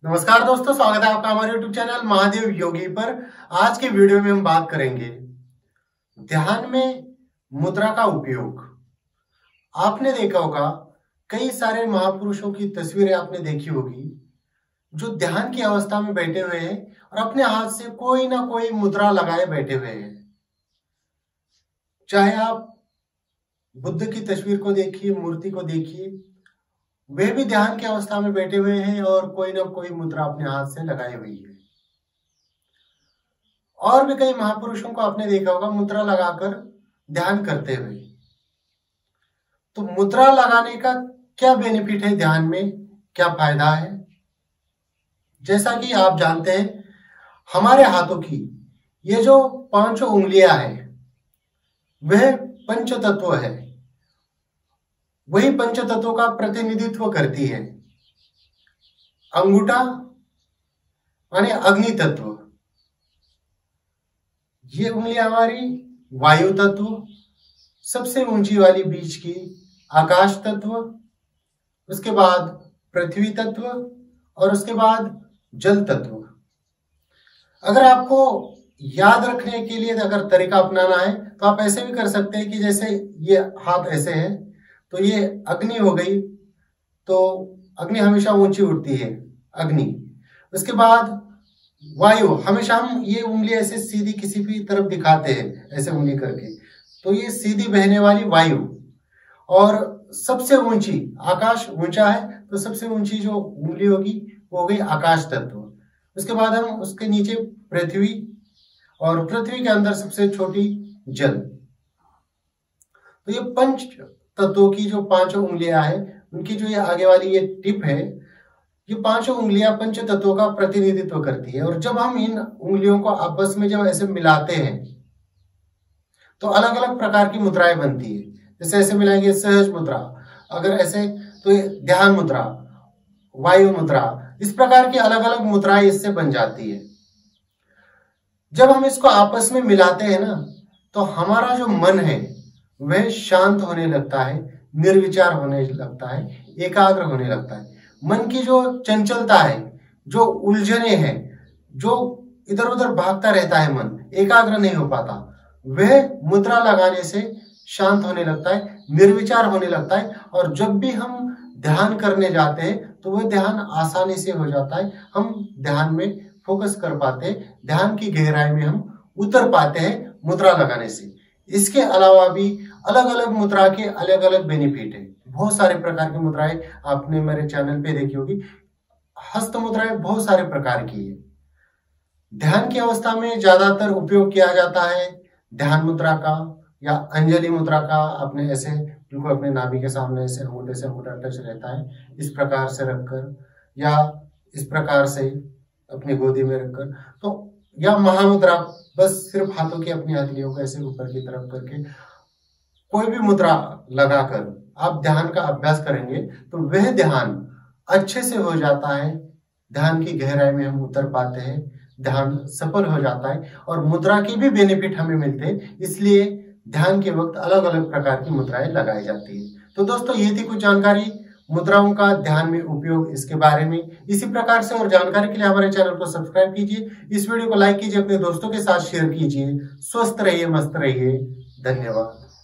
नमस्कार दोस्तों, स्वागत है आपका हमारे YouTube चैनल महादेव योगी पर। आज के वीडियो में हम बात करेंगे ध्यान में मुद्रा का उपयोग। आपने देखा होगा कई सारे महापुरुषों की तस्वीरें आपने देखी होगी जो ध्यान की अवस्था में बैठे हुए हैं और अपने हाथ से कोई ना कोई मुद्रा लगाए बैठे हुए हैं। चाहे आप बुद्ध की तस्वीर को देखिए, मूर्ति को देखिए, वे भी ध्यान की अवस्था में बैठे हुए हैं और कोई ना कोई मुद्रा अपने हाथ से लगाई हुई है। और भी कई महापुरुषों को आपने देखा होगा मुद्रा लगाकर ध्यान करते हुए। तो मुद्रा लगाने का क्या बेनिफिट है, ध्यान में क्या फायदा है? जैसा कि आप जानते हैं, हमारे हाथों की ये जो 5 उंगलियां हैं वह पंच तत्व है, वही पंच तत्वों का प्रतिनिधित्व करती है। अंगूठा माने अग्नि तत्व, ये उंगलियां हमारी वायु तत्व, सबसे ऊंची वाली बीच की आकाश तत्व, उसके बाद पृथ्वी तत्व और उसके बाद जल तत्व। अगर आपको याद रखने के लिए अगर तरीका अपनाना है तो आप ऐसे भी कर सकते हैं कि जैसे ये हाथ ऐसे है तो ये अग्नि हो गई, तो अग्नि हमेशा ऊंची उठती है, अग्नि। उसके बाद वायु, हमेशा हम ये उंगली ऐसे सीधी किसी भी तरफ दिखाते हैं ऐसे उंगली करके, तो ये सीधी बहने वाली वायु। और सबसे ऊंची, आकाश ऊंचा है तो सबसे ऊंची जो उंगली होगी वो हो गई आकाश तत्व। उसके बाद हम उसके नीचे पृथ्वी, और पृथ्वी के अंदर सबसे छोटी जल। तो ये पंच तत्वों की जो 5 उंगलियां हैं, उनकी जो ये आगे वाली ये टिप है, ये 5 उंगलियां पंच तत्वों का प्रतिनिधित्व करती है। और जब हम इन उंगलियों को आपस में जब ऐसे मिलाते हैं तो अलग अलग प्रकार की मुद्राएं बनती है। जैसे ऐसे मिलाएंगे सहज मुद्रा, अगर ऐसे तो ध्यान मुद्रा, वायु मुद्रा, इस प्रकार की अलग अलग मुद्राएं इससे बन जाती है। जब हम इसको आपस में मिलाते हैं ना, तो हमारा जो मन है वह शांत होने लगता है, निर्विचार होने लगता है, एकाग्र होने लगता है। मन की जो चंचलता है, जो उलझने हैं, जो इधर उधर भागता रहता है मन, एकाग्र नहीं हो पाता, वह मुद्रा लगाने से शांत होने लगता है, निर्विचार होने लगता है। और जब भी हम ध्यान करने जाते हैं तो वह ध्यान आसानी से हो जाता है, हम ध्यान में फोकस कर पाते हैं, ध्यान की गहराई में हम उतर पाते हैं मुद्रा लगाने से। इसके अलावा भी अलग अलग मुद्रा के अलग अलग बेनिफिट है। बहुत सारे प्रकार की मुद्राएं आपने मेरे चैनल पे देखी होगी। हस्त मुद्राएं बहुत सारे प्रकार की है। ध्यान की अवस्था में ज्यादातर उपयोग किया जाता है ध्यान मुद्रा का या अंजलि मुद्रा का। आपने ऐसे बिल्कुल अपने नाभि के सामने ऐसे अंगूठे से अंगूठा टच रहता है, इस प्रकार से रखकर, या इस प्रकार से अपनी गोदी में रखकर, तो या महामुद्रा, बस सिर्फ हाथों की अपनी हथेलियों को ऐसे ऊपर की तरफ करके कोई भी मुद्रा लगाकर आप ध्यान का अभ्यास करेंगे तो वह ध्यान अच्छे से हो जाता है, ध्यान की गहराई में हम उतर पाते हैं, ध्यान सफल हो जाता है और मुद्रा के भी बेनिफिट हमें मिलते हैं। इसलिए ध्यान के वक्त अलग अलग प्रकार की मुद्राएं लगाई जाती है। तो दोस्तों, ये थी कुछ जानकारी मुद्राओं का ध्यान में उपयोग, इसके बारे में। इसी प्रकार से और जानकारी के लिए हमारे चैनल को सब्सक्राइब कीजिए, इस वीडियो को लाइक कीजिए, अपने दोस्तों के साथ शेयर कीजिए। स्वस्थ रहिए, मस्त रहिए। धन्यवाद।